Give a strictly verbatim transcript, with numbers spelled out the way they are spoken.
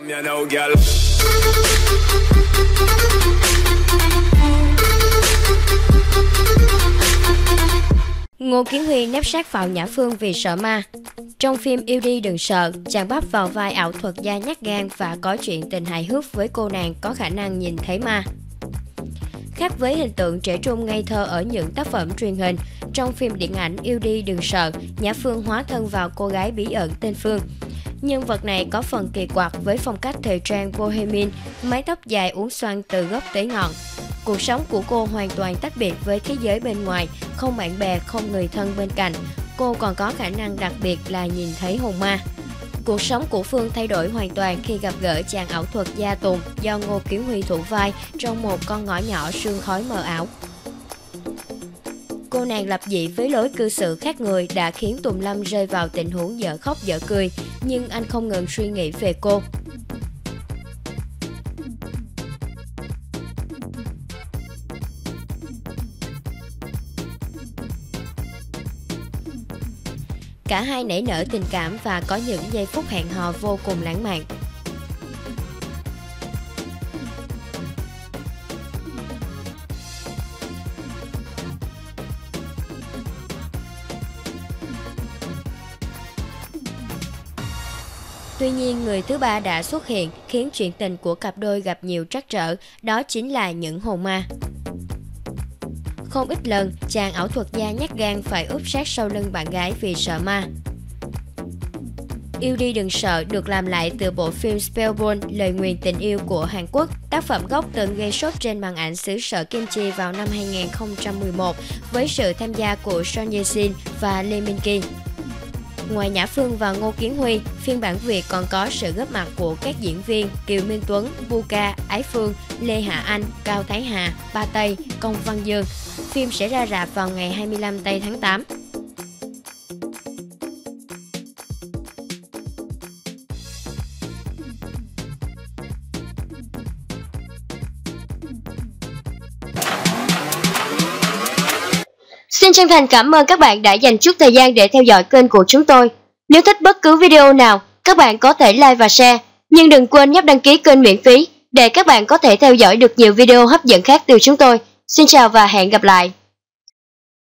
Ngô Kiến Huy nép sát vào Nhã Phương vì sợ ma. Trong phim Yêu Đi Đừng Sợ, chàng bắp vào vai ảo thuật gia nhát gan và có chuyện tình hài hước với cô nàng có khả năng nhìn thấy ma. Khác với hình tượng trẻ trung ngây thơ ở những tác phẩm truyền hình, trong phim điện ảnh Yêu Đi Đừng Sợ, Nhã Phương hóa thân vào cô gái bí ẩn tên Phương. Nhân vật này có phần kỳ quặc với phong cách thời trang bohemian, mái tóc dài uốn xoăn từ gốc tới ngọn. Cuộc sống của cô hoàn toàn tách biệt với thế giới bên ngoài, không bạn bè, không người thân bên cạnh. Cô còn có khả năng đặc biệt là nhìn thấy hồn ma. Cuộc sống của Phương thay đổi hoàn toàn khi gặp gỡ chàng ảo thuật gia Tùng do Ngô Kiến Huy thủ vai trong một con ngõ nhỏ sương khói mờ ảo. Cô nàng lập dị với lối cư xử khác người đã khiến Tùng Lâm rơi vào tình huống dở khóc dở cười, nhưng anh không ngừng suy nghĩ về cô. Cả hai nảy nở tình cảm và có những giây phút hẹn hò vô cùng lãng mạn. Tuy nhiên, người thứ ba đã xuất hiện khiến chuyện tình của cặp đôi gặp nhiều trắc trở, đó chính là những hồn ma. Không ít lần, chàng ảo thuật gia nhát gan phải úp sát sau lưng bạn gái vì sợ ma. Yêu Đi Đừng Sợ được làm lại từ bộ phim Spellbound, lời nguyền tình yêu của Hàn Quốc. Tác phẩm gốc từng gây sốt trên màn ảnh xứ sở kim chi vào năm hai nghìn không trăm mười một với sự tham gia của Son Ye Jin và Lee Min Ki. Ngoài Nhã Phương và Ngô Kiến Huy, phiên bản Việt còn có sự góp mặt của các diễn viên Kiều Minh Tuấn, Buka, Ái Phương, Lê Hạ Anh, Cao Thái Hà, Ba Tây, Công Văn Dương. Phim sẽ ra rạp vào ngày hai mươi lăm tây tháng tám. Xin chân thành cảm ơn các bạn đã dành chút thời gian để theo dõi kênh của chúng tôi. Nếu thích bất cứ video nào, các bạn có thể like và share. Nhưng đừng quên nhấp đăng ký kênh miễn phí để các bạn có thể theo dõi được nhiều video hấp dẫn khác từ chúng tôi. Xin chào và hẹn gặp lại!